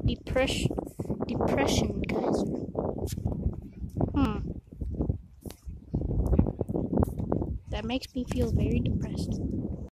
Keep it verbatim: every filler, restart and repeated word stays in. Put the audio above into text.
Depression. Depression, guys. Hmm. That makes me feel very depressed.